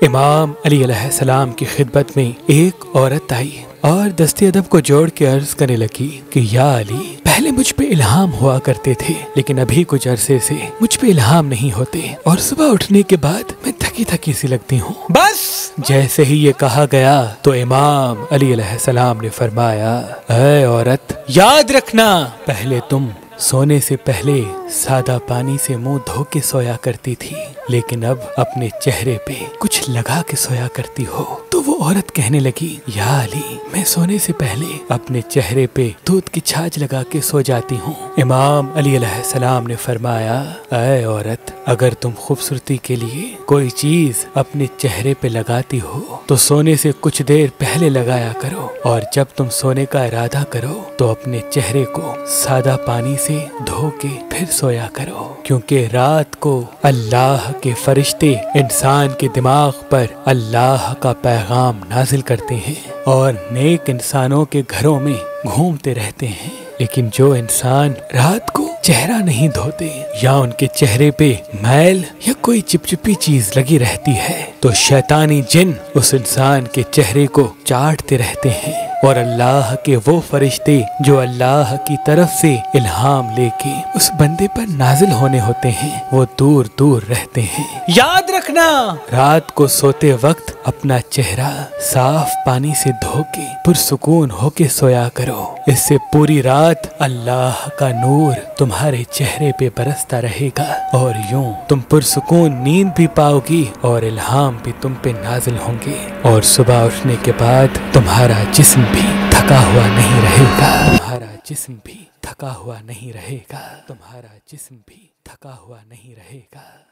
इमाम अली अलैहिस्सलाम की खिदमत में एक औरत आई और दस्ते अदब को जोड़ के अर्ज करने लगी कि या अली, पहले मुझ पे इल्हाम हुआ करते थे, लेकिन अभी कुछ अरसे से मुझ पे इल्हाम नहीं होते और सुबह उठने के बाद मैं थकी थकी सी लगती हूँ। बस जैसे ही ये कहा गया तो इमाम अली अलैहिस्सलाम ने फरमाया, ऐ औरत, याद रखना, पहले तुम सोने से पहले सादा पानी से मुंह धो के सोया करती थी, लेकिन अब अपने चेहरे पे कुछ लगा के सोया करती हो। तो वो औरत कहने लगी, या अली, मैं सोने से पहले अपने चेहरे पे दूध की छाछ लगा के सो जाती हूँ। इमाम अली अलैहिस्सलाम ने फरमाया, ऐ औरत, अगर तुम खूबसूरती के लिए कोई चीज अपने चेहरे पे लगाती हो तो सोने से कुछ देर पहले लगाया करो, और जब तुम सोने का इरादा करो तो अपने चेहरे को सादा पानी से धो के फिर सोया करो, क्योंकि रात को अल्लाह के फरिश्ते इंसान के दिमाग पर अल्लाह का पैगाम नाजिल करते हैं और नेक इंसानों के घरों में घूमते रहते हैं। लेकिन जो इंसान रात को चेहरा नहीं धोते या उनके चेहरे पे मैल या कोई चिपचिपी चीज लगी रहती है तो शैतानी जिन उस इंसान के चेहरे को चाटते रहते हैं, और अल्लाह के वो फरिश्ते जो अल्लाह की तरफ से इल्हाम लेके उस बंदे पर नाजिल होने होते हैं, वो दूर दूर रहते हैं। याद रखना, रात को सोते वक्त अपना चेहरा साफ पानी से धो के पुरसुकून होके सोया करो। इससे पूरी रात अल्लाह का नूर तुम्हारे चेहरे पे बरसता रहेगा और यूं तुम पुरसुकून नींद भी पाओगी और इल्हाम भी तुम पे नाजिल होंगे, और सुबह उठने के बाद तुम्हारा जिस्म भी थका हुआ नहीं रहेगा। तुम्हारा जिस्म भी थका हुआ नहीं रहेगा। तुम्हारा जिस्म भी थका हुआ नहीं रहेगा।